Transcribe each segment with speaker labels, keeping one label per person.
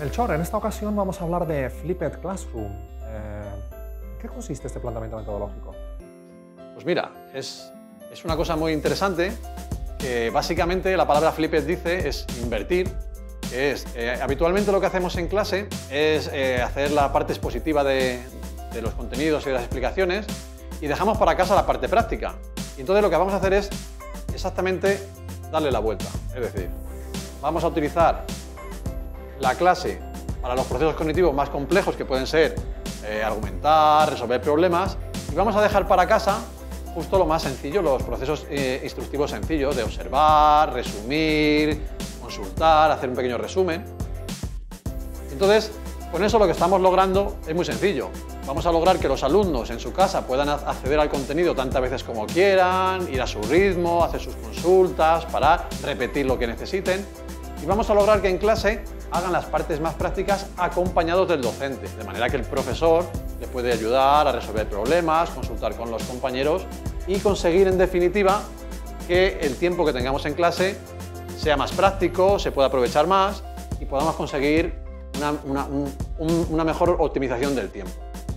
Speaker 1: Melchor, en esta ocasión vamos a hablar de Flipped Classroom. ¿En qué consiste este planteamiento metodológico?
Speaker 2: Pues mira, es una cosa muy interesante que básicamente la palabra Flipped dice es invertir, que es habitualmente lo que hacemos en clase es hacer la parte expositiva de los contenidos y de las explicaciones y dejamos para casa la parte práctica. Y entonces lo que vamos a hacer es exactamente darle la vuelta, es decir, vamos a utilizar la clase para los procesos cognitivos más complejos que pueden ser argumentar, resolver problemas y vamos a dejar para casa justo lo más sencillo, los procesos instructivos sencillos de observar, resumir, consultar, hacer un pequeño resumen. Entonces, con eso lo que estamos logrando es muy sencillo. Vamos a lograr que los alumnos en su casa puedan acceder al contenido tantas veces como quieran, ir a su ritmo, hacer sus consultas, parar, repetir lo que necesiten. Y vamos a lograr que en clase hagan las partes más prácticas acompañados del docente, de manera que el profesor le puede ayudar a resolver problemas, consultar con los compañeros y conseguir, en definitiva, que el tiempo que tengamos en clase sea más práctico, se pueda aprovechar más y podamos conseguir una mejor optimización del tiempo.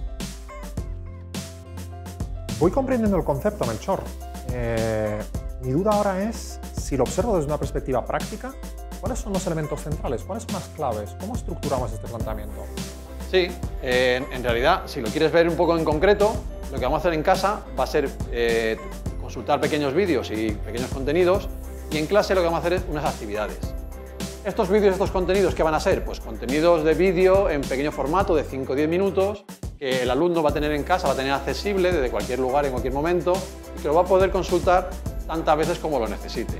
Speaker 1: Voy comprendiendo el concepto, Melchor. Mi duda ahora es, si lo observo desde una perspectiva práctica, ¿cuáles son los elementos centrales? ¿Cuáles son las claves? ¿Cómo estructuramos este planteamiento?
Speaker 2: Sí, en realidad, si lo quieres ver un poco en concreto, lo que vamos a hacer en casa va a ser consultar pequeños vídeos y pequeños contenidos y en clase lo que vamos a hacer es unas actividades. Estos vídeos, estos contenidos, ¿qué van a ser? Pues contenidos de vídeo en pequeño formato de 5 o 10 minutos que el alumno va a tener en casa, va a tener accesible desde cualquier lugar, en cualquier momento y que lo va a poder consultar tantas veces como lo necesite.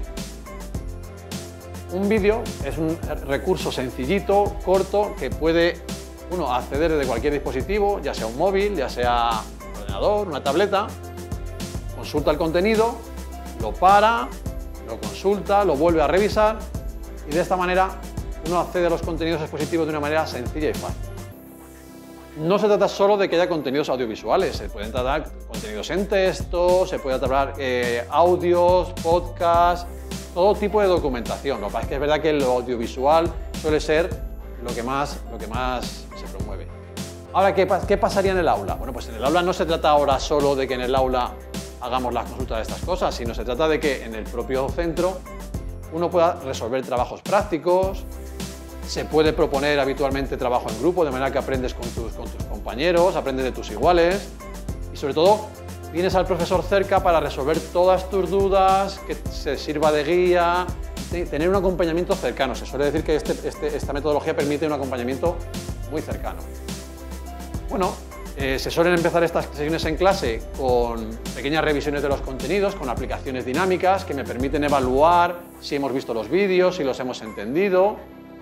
Speaker 2: Un vídeo es un recurso sencillito, corto, que puede uno acceder desde cualquier dispositivo, ya sea un móvil, ya sea un ordenador, una tableta, consulta el contenido, lo para, lo consulta, lo vuelve a revisar y de esta manera uno accede a los contenidos expositivos de una manera sencilla y fácil. No se trata solo de que haya contenidos audiovisuales, se pueden tratar contenidos en texto, se puede tratar audios, podcasts, todo tipo de documentación. Lo que pasa es que es verdad que lo audiovisual suele ser lo que más se promueve. Ahora, ¿qué pasaría en el aula? Bueno, pues en el aula no se trata ahora solo de que en el aula hagamos las consultas de estas cosas, sino se trata de que en el propio centro uno pueda resolver trabajos prácticos, se puede proponer habitualmente trabajo en grupo, de manera que aprendes con tus compañeros, aprendes de tus iguales y sobre todo tienes al profesor cerca para resolver todas tus dudas, que se sirva de guía, tener un acompañamiento cercano. Se suele decir que esta metodología permite un acompañamiento muy cercano. Bueno, se suelen empezar estas sesiones en clase con pequeñas revisiones de los contenidos, con aplicaciones dinámicas que me permiten evaluar si hemos visto los vídeos, si los hemos entendido.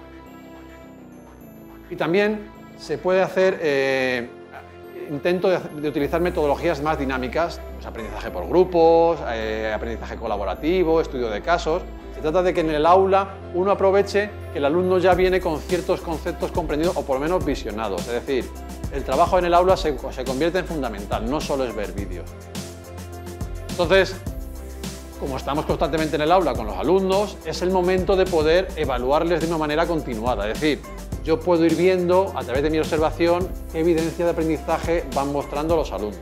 Speaker 2: Y también se puede hacer intento de utilizar metodologías más dinámicas, pues aprendizaje por grupos, aprendizaje colaborativo, estudio de casos. Se trata de que en el aula uno aproveche que el alumno ya viene con ciertos conceptos comprendidos o por lo menos visionados. Es decir, el trabajo en el aula se convierte en fundamental, no solo es ver vídeos. Entonces, como estamos constantemente en el aula con los alumnos, es el momento de poder evaluarles de una manera continuada. Es decir, yo puedo ir viendo a través de mi observación qué evidencia de aprendizaje van mostrando los alumnos.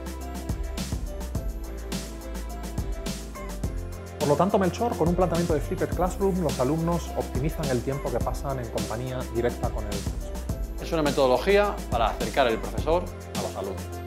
Speaker 1: Por lo tanto, Melchor, con un planteamiento de Flipped Classroom, los alumnos optimizan el tiempo que pasan en compañía directa con el profesor.
Speaker 2: Es una metodología para acercar el profesor a los alumnos.